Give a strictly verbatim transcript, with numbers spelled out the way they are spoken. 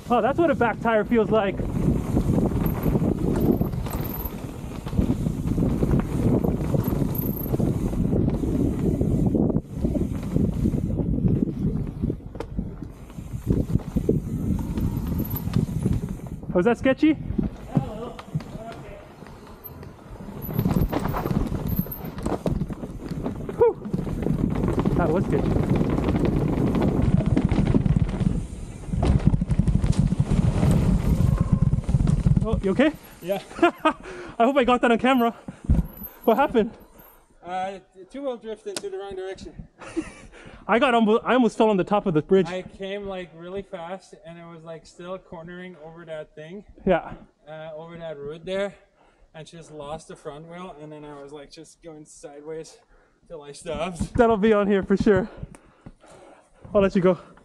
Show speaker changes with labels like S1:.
S1: Oh, that's what a back tire feels like. Was that sketchy?
S2: Hello. Okay.
S1: Whew. That was sketchy. Oh, you okay?
S2: Yeah.
S1: I hope I got that on camera. What happened?
S2: Uh, two-wheel drift into the wrong direction.
S1: I got almost, I almost fell on the top of the bridge.
S2: I came like really fast, and it was like still cornering over that thing.
S1: Yeah.
S2: Uh, over that road there, and just lost the front wheel, and then I was like just going sideways till I stopped.
S1: That'll be on here for sure. I'll let you go.